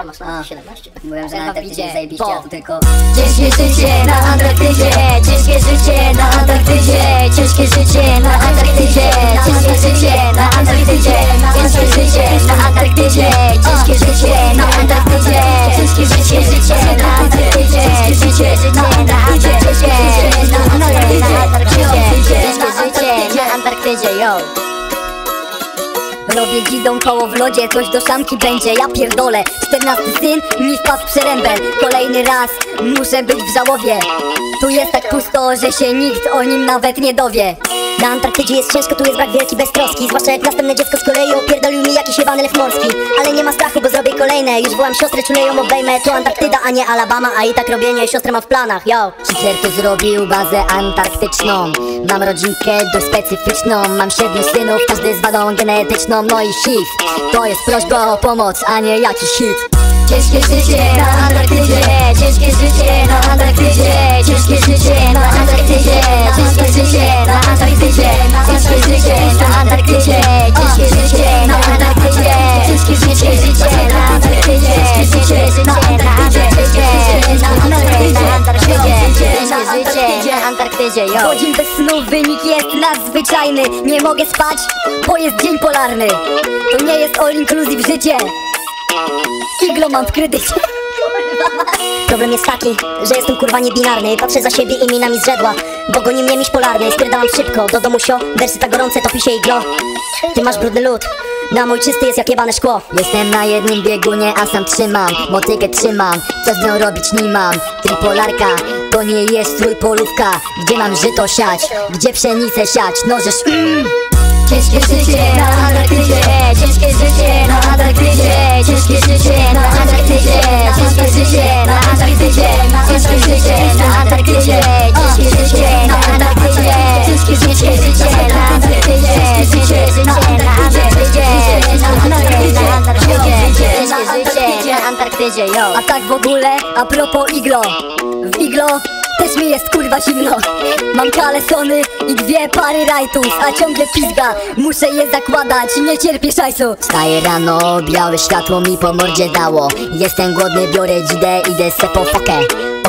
masz na 17. Mówiłem, że na Antarktydzie zajebiście, a tu tylko ciężkie życie na Antarktydzie, ciężkie życie na Antarktydzie, ciężkie życie na Antarktydzie, ciężkie życie na Antarktydzie, ciężkie życie na Antarktydzie, ciężkie życie na Antarktydzie, ciężkie życie na Antarktydzie, ciężkie życie na Antarktydzie, ciężkie życie na Antarktydzie, yo. Robię dzidą koło w lodzie, coś do szamki będzie, ja pierdolę. 14 syn mi wpadł w przerębel. Kolejny raz muszę być w żałobie. Tu jest tak pusto, że się nikt o nim nawet nie dowie. Na Antarktydzie jest ciężko, tu jest brak wielki bez troski. Zwłaszcza jak następne dziecko z kolei opierdolił mi jakiś jebany lew morski. Ale nie ma strachu, bo zrobię kolejne. Już wołam siostrę, czule ją obejmę. To Antarktyda, a nie Alabama, a i tak robienie siostrę mam w planach, yo. Hitler tu zrobił bazę antarktyczną. Mam rodzinkę dość specyficzną. Mam 7 synów, każdy z wadą genetyczną. No i HIV, to jest prośba o pomoc, a nie jakiś hit. Ciężkie życie na Antarktydzie, ciężkie życie na Antarktydzie, ciężkie życie na Antarktydzie, ciężkie życie na Antarktydzie, ciężkie życie na Antarktydzie, ciężkie życie na Antarktydzie, ciężkie życie na Antarktydzie, ciężkie życie na Antarktydzie, ciężkie życie na Antarktydzie, yo. Godzin bez snu, wynik jest nadzwyczajny. Nie mogę spać, bo jest dzień polarny. To nie jest all inclusive życie. Iglo mam w kredycie. Problem jest taki, że jestem kurwa niebinarny. Patrzę za siebie i mina mi zrzedła, bo goni mnie miś polarny. Spierdalam szybko, do domu sio, wersy tak gorące, topi się iglo. Ty masz brudny lód, na mój czysty jest jak jebane szkło. Jestem na jednym biegunie, a sam trzymam motykę trzymam, co z nią robić nie mam. Tripolarka, to nie jest trójpolówka. Gdzie mam żyto siać, gdzie pszenicę siać, nożesz Ciężkie życie na Antarktydzie, ciężkie życie na Antarktydzie, ciężkie życie na Antarktydzie, ciężkie życie na Antarktydzie, ciężkie życie na Antarktydzie, ciężkie życie na Antarktydzie, ciężkie życie na Antarktydzie, ciężkie życie na Antarktydzie, ciężkie życie na Antarktydzie, yo. A tak w ogóle, a propos iglo. W iglo też mi jest kurwa zimno. Mam kalesony i 2 pary rajtów, a ciągle pizga, muszę je zakładać, nie cierpię szajsu. Wstaję rano, białe światło mi po mordzie dało. Jestem głodny, biorę dzidę, idę se po fokę.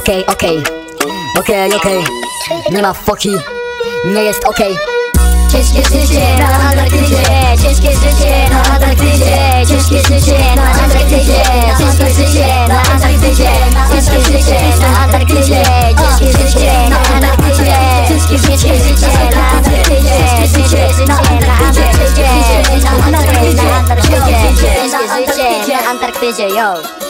Okej, nie ma foki, nie jest okej. Ciężkie życie na Antarktydzie, ciężkie życie na Antarktydzie, ciężkie życie na Antarktydzie, ciężkie życie na Antarktydzie, ciężkie życie na Antarktydzie, ciężkie życie na Antarktydzie, ciężkie życie na Antarktydzie, ciężkie życie na Antarktydzie, ciężkie życie na Antarktydzie, Antarktydzie, yo.